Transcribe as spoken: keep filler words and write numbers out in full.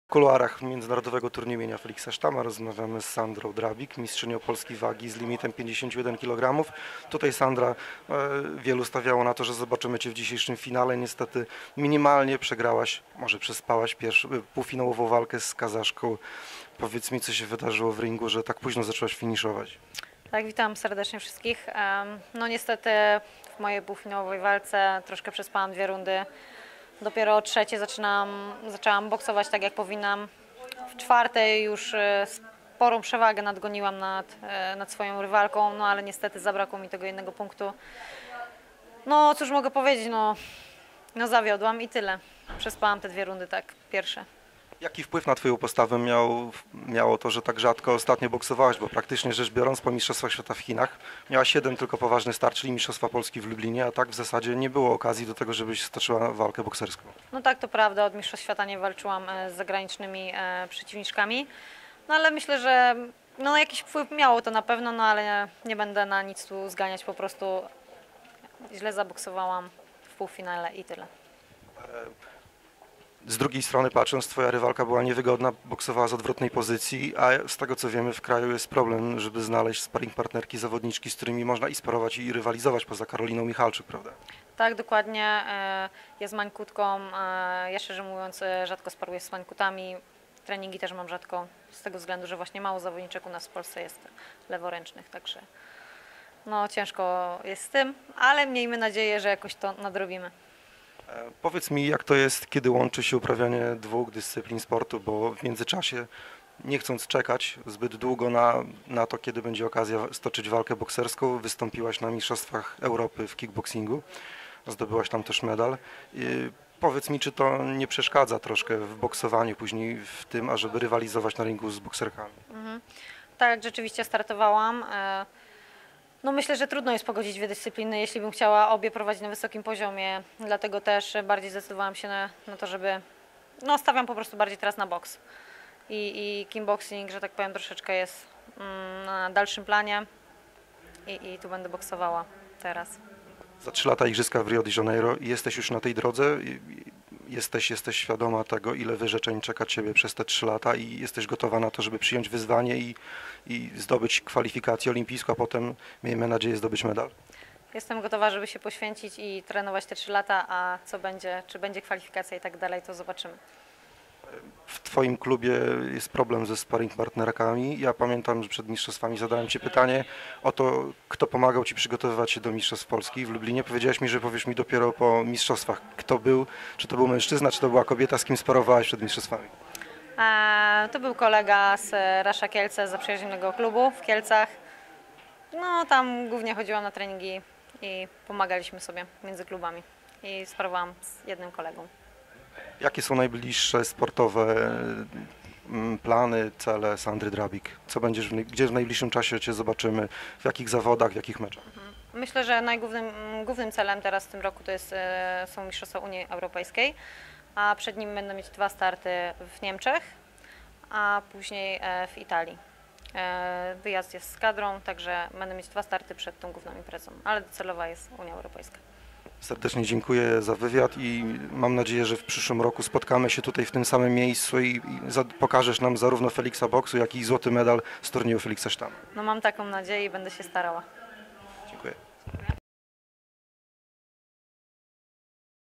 W kuluarach międzynarodowego turnieju imienia Feliksa Sztama rozmawiamy z Sandrą Drabik, mistrzynią Polski wagi z limitem pięćdziesiąt jeden kilogramów. Tutaj Sandra, e, wielu stawiało na to, że zobaczymy Cię w dzisiejszym finale. Niestety minimalnie przegrałaś, może przespałaś pierwszą, półfinałową walkę z Kazaszką. Powiedz mi, co się wydarzyło w ringu, że tak późno zaczęłaś finiszować. Tak, witam serdecznie wszystkich. No niestety w mojej półfinałowej walce troszkę przespałam dwie rundy. Dopiero trzecie zaczynam, zaczęłam boksować tak jak powinnam. W czwartej już sporą przewagę nadgoniłam nad, nad swoją rywalką, no ale niestety zabrakło mi tego jednego punktu. No cóż mogę powiedzieć, no, no zawiodłam i tyle. Przespałam te dwie rundy tak, pierwsze. Jaki wpływ na Twoją postawę miał, miało to, że tak rzadko ostatnio boksowałaś, bo praktycznie rzecz biorąc po Mistrzostwach Świata w Chinach miałaś siedem tylko poważnych starć, czyli Mistrzostwa Polski w Lublinie, a tak w zasadzie nie było okazji do tego, żebyś stoczyła walkę bokserską. No tak, to prawda, od Mistrzostw Świata nie walczyłam z zagranicznymi przeciwniczkami, no ale myślę, że no, jakiś wpływ miało to na pewno, no ale nie, nie będę na nic tu zganiać, po prostu źle zaboksowałam w półfinale i tyle. Z drugiej strony patrząc, Twoja rywalka była niewygodna, boksowała z odwrotnej pozycji, a z tego co wiemy w kraju jest problem, żeby znaleźć sparring partnerki, zawodniczki, z którymi można i sparować i rywalizować poza Karoliną Michalczyk, prawda? Tak, dokładnie. Jest mańkutką, ja szczerze mówiąc rzadko sparuję z mańkutami, treningi też mam rzadko, z tego względu, że właśnie mało zawodniczek u nas w Polsce jest leworęcznych, także no ciężko jest z tym, ale miejmy nadzieję, że jakoś to nadrobimy. Powiedz mi, jak to jest, kiedy łączy się uprawianie dwóch dyscyplin sportu, bo w międzyczasie, nie chcąc czekać zbyt długo na, na to, kiedy będzie okazja stoczyć walkę bokserską, wystąpiłaś na Mistrzostwach Europy w kickboxingu, zdobyłaś tam też medal. I powiedz mi, czy to nie przeszkadza troszkę w boksowaniu później w tym, ażeby rywalizować na ringu z bokserkami? Mhm. Tak, rzeczywiście startowałam. No myślę, że trudno jest pogodzić dwie dyscypliny, jeśli bym chciała obie prowadzić na wysokim poziomie, dlatego też bardziej zdecydowałam się na, na to, żeby, no stawiam po prostu bardziej teraz na boks i, i kickboxing, że tak powiem, troszeczkę jest mm, na dalszym planie i, i tu będę boksowała teraz. Za trzy lata Igrzyska w Rio de Janeiro i jesteś już na tej drodze, jesteś, jesteś świadoma tego, ile wyrzeczeń czeka Ciebie przez te trzy lata i jesteś gotowa na to, żeby przyjąć wyzwanie i, i zdobyć kwalifikację olimpijską, a potem, miejmy nadzieję, zdobyć medal? Jestem gotowa, żeby się poświęcić i trenować te trzy lata, a co będzie, czy będzie kwalifikacja i tak dalej, to zobaczymy. W Twoim klubie jest problem ze sparring partnerkami. Ja pamiętam, że przed mistrzostwami zadałem Ci pytanie o to, kto pomagał Ci przygotowywać się do Mistrzostw Polski w Lublinie. Powiedziałaś mi, że powiesz mi dopiero po mistrzostwach, kto był, czy to był mężczyzna, czy to była kobieta, z kim sparowałaś przed mistrzostwami? E, to był kolega z Rasza Kielce, z zaprzyjaźnionego klubu w Kielcach. No tam głównie chodziłam na treningi i pomagaliśmy sobie między klubami i sparowałam z jednym kolegą. Jakie są najbliższe sportowe plany, cele Sandry Drabik? Co będziesz, w, gdzie w najbliższym czasie Cię zobaczymy? W jakich zawodach, w jakich meczach? Myślę, że najgłównym głównym celem teraz w tym roku to jest, są Mistrzostwa Unii Europejskiej, a przed nim będę mieć dwa starty w Niemczech, a później w Italii. Wyjazd jest z kadrą, także będę mieć dwa starty przed tą główną imprezą, ale docelowa jest Unia Europejska. Serdecznie dziękuję za wywiad i mam nadzieję, że w przyszłym roku spotkamy się tutaj w tym samym miejscu i, i za, pokażesz nam zarówno Feliksa boksu, jak i złoty medal z turnieju Feliksa Sztama. No mam taką nadzieję i będę się starała. Dziękuję. Dziękuję.